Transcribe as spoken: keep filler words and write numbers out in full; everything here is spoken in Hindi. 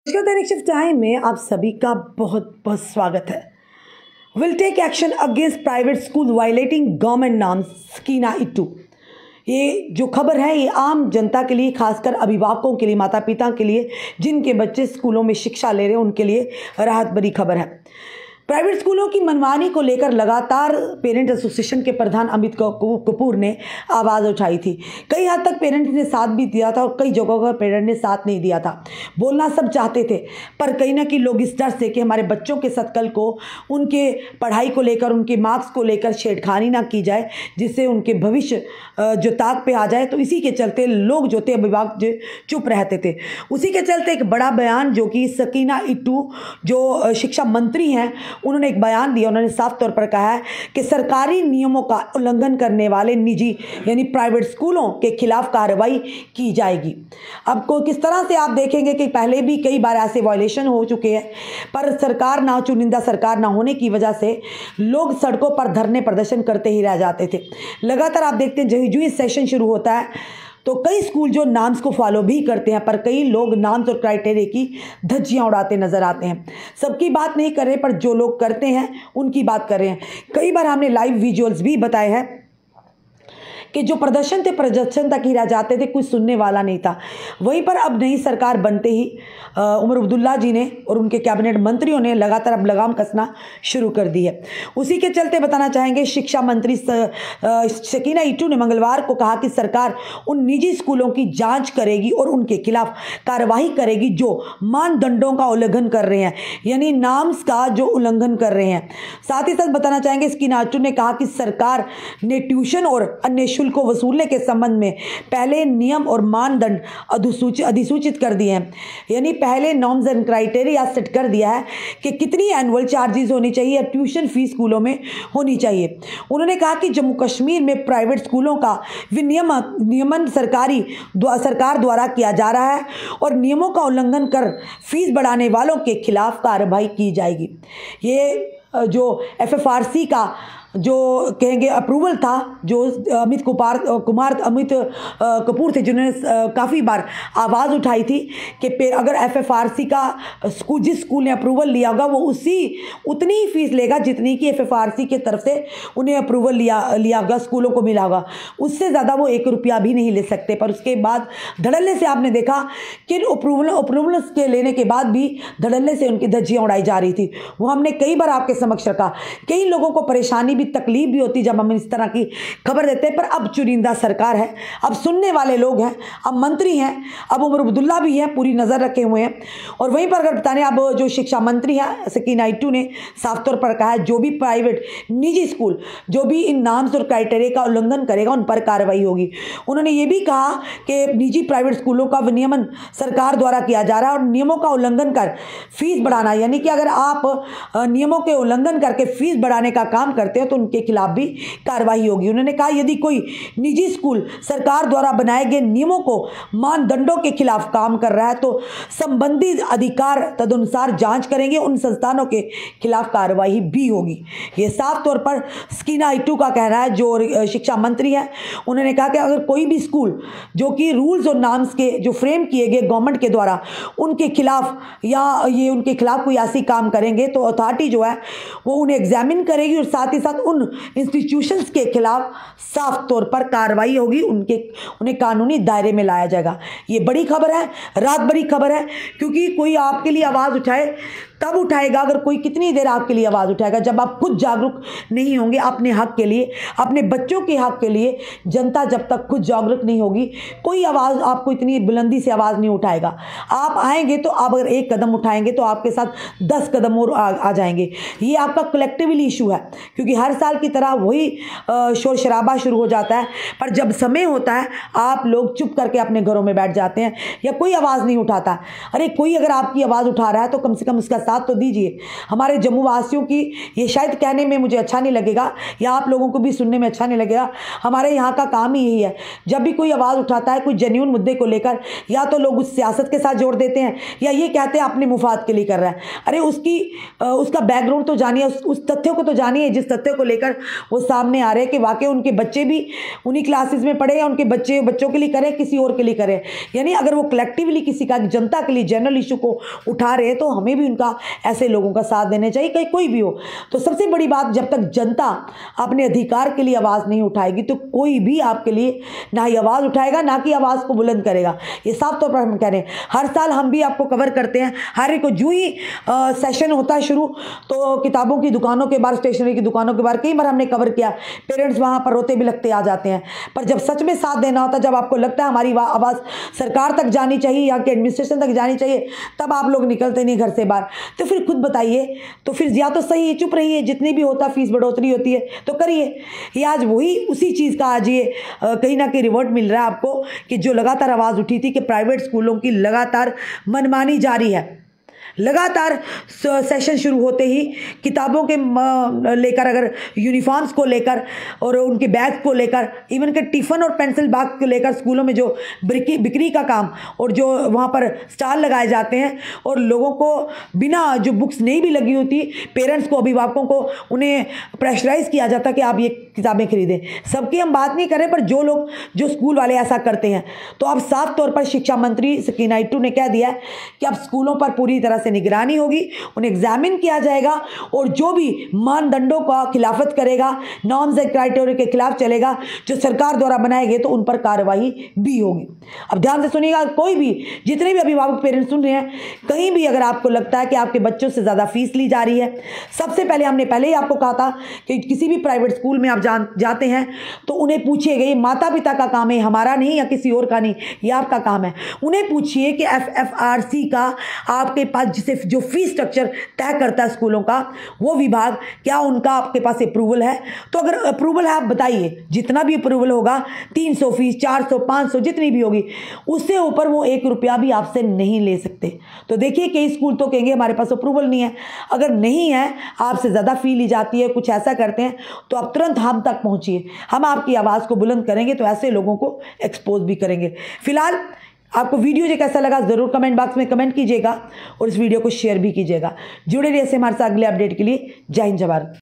दैनिक शिफ्ट टाइम में आप सभी का बहुत बहुत स्वागत है। Will take action against private school violating government norms, Sakina Itoo. ये जो खबर है ये आम जनता के लिए, खासकर अभिभावकों के लिए, माता पिता के लिए जिनके बच्चे स्कूलों में शिक्षा ले रहे हैं उनके लिए राहत भरी खबर है। प्राइवेट स्कूलों की मनमानी को लेकर लगातार पेरेंट एसोसिएशन के प्रधान अमित कपूर ने आवाज़ उठाई थी। कई हद तक पेरेंट्स ने साथ भी दिया था और कई जगहों पर पेरेंट ने साथ नहीं दिया था। बोलना सब चाहते थे, पर कहीं ना कहीं लोग इस डर से कि हमारे बच्चों के साथ कल को उनके पढ़ाई को लेकर, उनके मार्क्स को लेकर छेड़खानी ना की जाए, जिससे उनके भविष्य जो ताक पे आ जाए, तो इसी के चलते लोग जो थे, अभिभावक जो चुप रहते थे। उसी के चलते एक बड़ा बयान जो कि सकीना इट्टू जो शिक्षा मंत्री हैं उन्होंने एक बयान दिया। उन्होंने साफ तौर पर कहा है कि सरकारी नियमों का उल्लंघन करने वाले निजी यानी प्राइवेट स्कूलों के खिलाफ कार्रवाई की जाएगी। अब को किस तरह से आप देखेंगे कि पहले भी कई बार ऐसे वायलेशन हो चुके हैं, पर सरकार ना, चुनिंदा सरकार ना होने की वजह से लोग सड़कों पर धरने प्रदर्शन करते ही रह जाते थे। लगातार आप देखते हैं जो जो सेशन शुरू होता है तो कई स्कूल जो नाम्स को फॉलो भी करते हैं, पर कई लोग नाम्स और क्राइटेरिया की धज्जियां उड़ाते नजर आते हैं। सबकी बात नहीं कर रहे, पर जो लोग करते हैं उनकी बात कर रहे हैं। कई बार हमने लाइव विजुअल्स भी बताए हैं कि जो प्रदर्शन थे प्रदर्शन तक ही रह जाते थे, कुछ सुनने वाला नहीं था। वहीं पर अब नई सरकार बनते ही उमर अब्दुल्ला जी ने और उनके कैबिनेट मंत्रियों ने लगातार अब लगाम कसना शुरू कर दी है। उसी के चलते बताना चाहेंगे, शिक्षा मंत्री सकीना इट्टू ने मंगलवार को कहा कि सरकार उन निजी स्कूलों की जांच करेगी और उनके खिलाफ कार्रवाई करेगी जो मानदंडों का उल्लंघन कर रहे हैं, यानी नाम्स का जो उल्लंघन कर रहे हैं। साथ ही साथ बताना चाहेंगे, सकीना इट्टू ने कहा कि सरकार ने ट्यूशन और अन्य शुल्क को वसूलने के संबंध में पहले नियम और मानदंड अधिसूचित अधिसूचित कर दिए हैं, यानी पहले नॉर्म्स एंड क्राइटेरिया सेट कर दिया है कि कितनी एनुअल चार्जेस होनी चाहिए, ट्यूशन फीस स्कूलों में होनी चाहिए। उन्होंने कहा कि जम्मू कश्मीर में प्राइवेट स्कूलों का विनियमन नियमन सरकारी सरकार द्वारा किया जा रहा है और नियमों का उल्लंघन कर फीस बढ़ाने वालों के खिलाफ कार्रवाई की जाएगी। ये जो एफ एफ आर सी का जो कहेंगे अप्रूवल था, जो अमित कुमार कुमार अमित कपूर थे जिन्होंने काफ़ी बार आवाज़ उठाई थी कि अगर एफ एफ आर सी का स्कूल जिस स्कूल ने अप्रूवल लिया होगा वो उसी उतनी ही फीस लेगा जितनी कि एफ एफ आर सी के तरफ से उन्हें अप्रूवल लिया लिया होगा, स्कूलों को मिला होगा। उससे ज़्यादा वो एक रुपया भी नहीं ले सकते। पर उसके बाद धड़ल्ले से आपने देखा कि अप्रूवल अप्रूवल के लेने के बाद भी धड़ल्ले से उनकी धज्जियाँ उड़ाई जा रही थी। वो हमने कई बार आपके समक्ष रखा। कई लोगों को परेशानी तकलीफ भी होती जब हम इस तरह की खबर देते हैं, पर अब चुनिंदा सरकार है, अब सुनने वाले लोग हैं, अब मंत्री हैं, अब उमर अब्दुल्ला भी हैं, पूरी नज़र रखे हुए हैं। और वहीं पर अगर बताने, अब जो शिक्षा मंत्री हैं सकीना इट्टू ने साफ तौर पर कहा है जो भी प्राइवेट निजी स्कूल जो भी इन नाम्स और क्राइटेरिया का उल्लंघन करेगा उन पर कार्रवाई होगी। उन्होंने ये भी कहा कि निजी प्राइवेट स्कूलों का विनियमन सरकार द्वारा किया जा रहा है और नियमों का उल्लंघन कर फीस बढ़ाना, यानी कि अगर आप नियमों के उल्लंघन करके फीस बढ़ाने का काम करते हो तो उनके खिलाफ भी कार्रवाई होगी। उन्होंने कहा यदि कोई निजी स्कूल सरकार द्वारा बनाए गए नियमों को मानदंडों के खिलाफ काम कर रहा है तो संबंधित अधिकार तदनुसार जांच करेंगे, उन संस्थानों के खिलाफ कार्रवाई भी होगी। यह साफ तौर पर सकीना इट्टू का कहना है, जो शिक्षा मंत्री है। उन्होंने कहा कि अगर कोई भी स्कूल जो कि रूल्स और नॉर्म्स के जो फ्रेम किए गए गवर्नमेंट के द्वारा उनके खिलाफ या ये उनके खिलाफ कोई ऐसी काम करेंगे तो अथॉरिटी जो है वो उन्हें एग्जामिन करेगी और साथ ही साथ उन इंस्टीट्यूशंस के खिलाफ साफ तौर पर कार्रवाई होगी, उनके उन्हें कानूनी दायरे में लाया जाएगा। ये बड़ी खबर है, रात भरी खबर है, क्योंकि कोई आपके लिए आवाज़ उठाए तब उठाएगा अगर कोई, कितनी देर आपके लिए आवाज़ उठाएगा जब आप खुद जागरूक नहीं होंगे अपने हक के लिए, अपने बच्चों के हक के लिए। जनता जब तक खुद जागरूक नहीं होगी कोई आवाज़ आपको इतनी बुलंदी से आवाज़ नहीं उठाएगा। आप आएंगे तो आप अगर एक कदम उठाएंगे तो आपके साथ दस कदम और आ, आ जाएंगे। ये आपका कलेक्टिवली इशू है, क्योंकि हर साल की तरह वही शोर शराबा शुरू हो जाता है, पर जब समय होता है आप लोग चुप करके अपने घरों में बैठ जाते हैं या कोई आवाज़ नहीं उठाता। अरे कोई अगर आपकी आवाज़ उठा रहा है तो कम से कम उसका साथ तो दीजिए। हमारे जम्मू वासियों की, ये शायद कहने में मुझे अच्छा नहीं लगेगा या आप लोगों को भी सुनने में अच्छा नहीं लगेगा, हमारे यहाँ का काम ही यही है, जब भी कोई आवाज़ उठाता है कोई जेन्युइन मुद्दे को लेकर, या तो लोग उस सियासत के साथ जोड़ देते हैं या ये कहते हैं अपने मुफाद के लिए कर रहा है। अरे उसकी उसका बैकग्राउंड तो जानिए, उस, उस तथ्यों को तो जानिए जिस तथ्यों को लेकर वो सामने आ रहे हैं कि वाकई उनके बच्चे भी उन्हीं क्लासेस में पढ़े या उनके बच्चे बच्चों के लिए करें, किसी और के लिए करें। यानी अगर वो कलेक्टिवली किसी का, जनता के लिए जनरल इशू को उठा रहे हैं तो हमें भी उनका, ऐसे लोगों का साथ देना चाहिए, कहीं कोई भी हो। तो सबसे बड़ी बात, जब तक जनता अपने अधिकार के लिए आवाज़ नहीं उठाएगी तो कोई भी आपके लिए ना ही आवाज़ उठाएगा ना कि आवाज़ को बुलंद करेगा। ये साफ तौर पर हम कह रहे हैं। हर साल हम भी आपको कवर करते हैं, हर एक को जो ही सेशन होता है शुरू, तो किताबों की दुकानों के बाहर, स्टेशनरी की दुकानों के बाहर कई बार हमने कवर किया, पेरेंट्स वहाँ पर रोते भी लगते आ जाते हैं। पर जब सच में साथ देना होता है, जब आपको लगता है हमारी आवाज़ सरकार तक जानी चाहिए, यहाँ के एडमिनिस्ट्रेशन तक जानी चाहिए, तब आप लोग निकलते नहीं घर से बाहर। तो फिर खुद बताइए, तो फिर या तो सही चुप रहिए, जितनी भी होता फीस बढ़ोतरी होती है तो करिए। ये आज वही उसी चीज़ का आज ये कहीं ना कहीं रिवर्ट मिल रहा है आपको, कि जो लगातार आवाज़ उठी थी कि प्राइवेट स्कूलों की लगातार मनमानी जारी है। लगातार सेशन शुरू होते ही किताबों के लेकर, अगर यूनिफॉर्म्स को लेकर और उनके बैग को लेकर, इवन के टिफ़न और पेंसिल बैग को लेकर स्कूलों में जो बिक्री बिक्री का काम और जो वहाँ पर स्टॉल लगाए जाते हैं, और लोगों को बिना, जो बुक्स नहीं भी लगी होती, पेरेंट्स को, अभिभावकों को उन्हें प्रेशराइज किया जाता कि आप ये किताबें खरीदें। सबकी हम बात नहीं कर रहे, पर जो लोग, जो स्कूल वाले ऐसा करते हैं, तो अब साफ तौर पर शिक्षा मंत्री सकीना इट्टू ने कह दिया है कि अब स्कूलों पर पूरी तरह से निगरानी होगी, उन्हें एग्जामिन किया जाएगा, और जो भी मानदंडों का खिलाफत करेगा, नॉर्म्स एंड क्राइटेरिया के खिलाफ चलेगा, जो सरकार द्वारा बनाए गए, तो उन पर कार्रवाई भी होगी। अब ध्यान से सुनिएगा, कोई भी, जितने भी अभिभावक पेरेंट्स सुन रहे हैं, कहीं भी अगर आपको लगता है कि आपके बच्चों से ज़्यादा फीस ली जा रही है, सबसे पहले हमने पहले ही आपको कहा था कि किसी भी प्राइवेट स्कूल में आप जान जाते हैं तो उन्हें पूछिए, ये माता पिता का काम है, हमारा नहीं या किसी और का नहीं, ये आपका काम है। उन्हें पूछिए कि एफ एफ आर सी का आपके पास, जिसे जो फीस स्ट्रक्चर तय करता है स्कूलों का, वो विभाग, क्या उनका आपके पास अप्रूवल है? तो अगर अप्रूवल है, आप बताइए, जितना भी अप्रूवल होगा, तीन सौ फीस, चार सौ, पाँच सौ, जितनी भी होगी, उससे ऊपर वो एक रुपया भी आपसे नहीं ले सकते। तो देखिए, कई स्कूल तो कहेंगे हमारे पास अप्रूवल नहीं है। अगर नहीं है, आपसे ज़्यादा फी ली जाती है, कुछ ऐसा करते हैं, तो आप तुरंत हम तक पहुँचिए, हम आपकी आवाज़ को बुलंद करेंगे, तो ऐसे लोगों को एक्सपोज भी करेंगे। फिलहाल आपको वीडियो जो कैसा लगा ज़रूर कमेंट बॉक्स में कमेंट कीजिएगा और इस वीडियो को शेयर भी कीजिएगा। जुड़े रहिए हमारे साथ अगले अपडेट के लिए। जय हिंद, जय भारत।